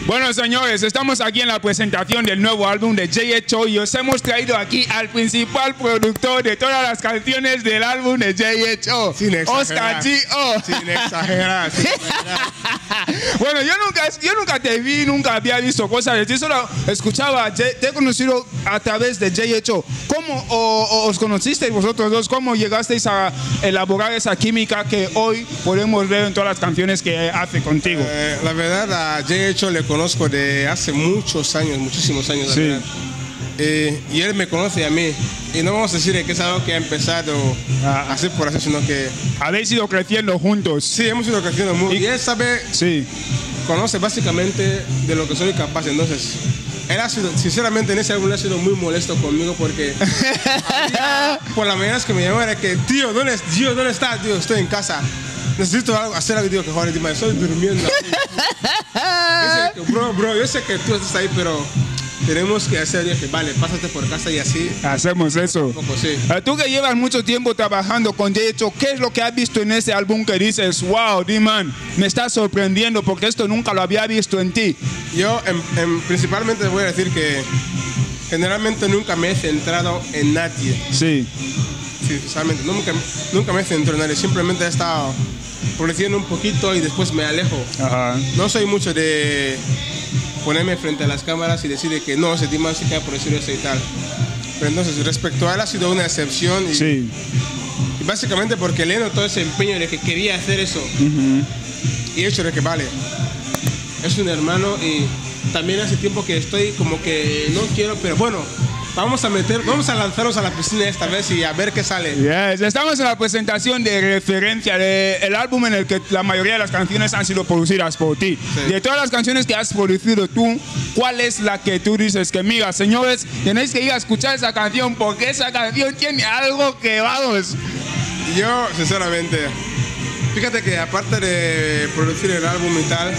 Bueno, señores, estamos aquí en la presentación del nuevo álbum de JHO y os hemos traído aquí al principal productor de todas las canciones del álbum de JHO, Oscar G.O. Sin exagerar. Bueno, yo nunca te vi, nunca había visto cosas de ti, solo escuchaba, te he conocido a través de JHO. ¿Cómo os conocisteis vosotros dos? ¿Cómo llegasteis a elaborar esa química que hoy podemos ver en todas las canciones que hace contigo? La verdad, a JHO le conozco de hace muchos años, muchísimos años. Sí. Y él me conoce a mí. Y no vamos a decir que es algo que ha empezado así por así, sino que... Habéis ido creciendo juntos. Sí, hemos ido creciendo mucho. Y él sabe, conoce básicamente de lo que soy capaz. Entonces, él ha sido, sinceramente, en ese álbum ha sido muy molesto conmigo porque por la mañana que me llamó era que, tío, ¿dónde estás? Tío, estoy en casa. Necesito hacer algo. Digo, que joder, estoy durmiendo. Dice que, bro, yo sé que tú estás ahí, pero tenemos que hacer. Digo que vale, pásate por casa y así. Hacemos eso. Poco, sí. Tú que llevas mucho tiempo trabajando con JHO, ¿qué es lo que has visto en ese álbum que dices, wow, D-Man, me está sorprendiendo porque esto nunca lo había visto en ti? Yo principalmente voy a decir que generalmente nunca me he centrado en nadie. Sí. Sí, realmente, nunca me he centrado en nadie. Simplemente he estado produciendo un poquito y después me alejo. Ajá. No soy mucho de ponerme frente a las cámaras y decir que no, ese tema sí que ha producido eso y tal. Pero entonces, respecto a él, ha sido una excepción. Y básicamente porque le noto todo ese empeño de que quería hacer eso. Y he hecho de que vale, es un hermano y también hace tiempo que estoy como que no quiero, pero bueno, vamos a lanzarnos a la piscina esta vez y a ver qué sale. Yes. Estamos en la presentación de referencia del álbum en el que la mayoría de las canciones han sido producidas por ti. Sí. De todas las canciones que has producido tú, ¿cuál es la que tú dices que, mira, señores, tenéis que ir a escuchar esa canción porque esa canción tiene algo que vamos? Yo, sinceramente, fíjate que aparte de producir el álbum y tal,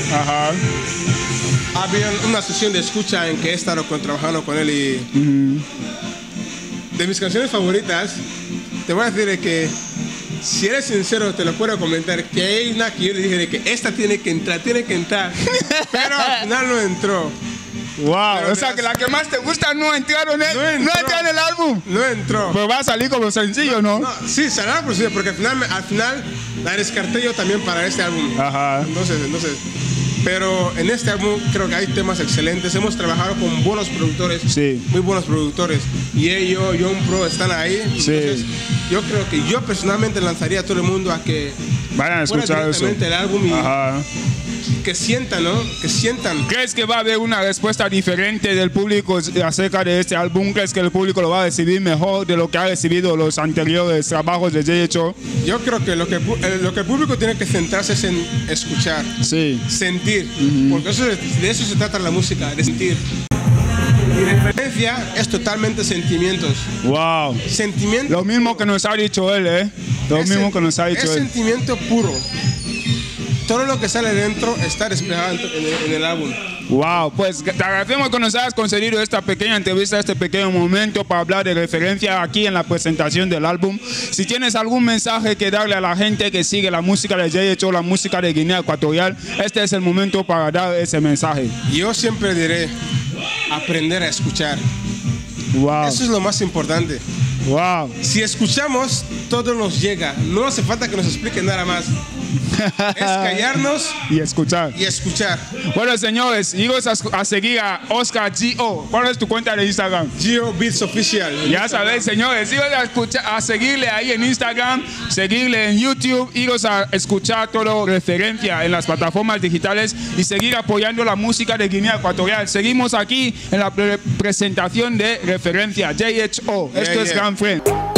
había una sesión de escucha en que he estado trabajando con él y de mis canciones favoritas, te voy a decir que si eres sincero te lo puedo comentar, que hay una que yo le dije de que esta tiene que entrar, pero al final no entró. Wow, pero o sea que la que más te gusta no entraron en el álbum. No entró. Pero va a salir como sencillo, ¿no? Sí, saldrá por sencillo, porque al final la descarté yo también para este álbum. Ajá. Entonces, pero en este álbum creo que hay temas excelentes. Hemos trabajado con buenos productores, muy buenos productores. Y ellos, John Pro, están ahí. Entonces, yo creo que yo personalmente lanzaría a todo el mundo a que vayan a escuchar eso. El álbum y que sientan, ¿no? Que sientan. ¿Crees que va a haber una respuesta diferente del público acerca de este álbum? ¿Crees que el público lo va a recibir mejor de lo que ha recibido los anteriores trabajos de JHO? Yo creo que lo que el público tiene que centrarse es en escuchar, sentir, porque de eso se trata la música, de sentir. Mi referencia es totalmente sentimientos. Wow. Sentimiento. Lo mismo que nos ha dicho él, ¿eh? Lo mismo que nos ha dicho él. Es sentimiento puro. Todo lo que sale dentro está desplegado en el álbum. Wow, pues te agradecemos que nos hayas concedido esta pequeña entrevista, este pequeño momento para hablar de referencia aquí en la presentación del álbum. Si tienes algún mensaje que darle a la gente que sigue la música de JHO, la música de Guinea Ecuatorial, este es el momento para dar ese mensaje. Yo siempre diré, aprender a escuchar. Wow. Eso es lo más importante. Wow. Si escuchamos, todo nos llega. No hace falta que nos expliquen nada más. Es callarnos y escuchar. Bueno, señores, iros a seguir a Oscar G.O. ¿Cuál es tu cuenta de Instagram? G.O. Beats Official. Ya sabéis, señores, iros a seguirle ahí en Instagram, seguirle en YouTube, iros a escuchar todo referencia en las plataformas digitales y seguir apoyando la música de Guinea Ecuatorial. Seguimos aquí en la presentación de referencia JHO. Esto es Gran Friend.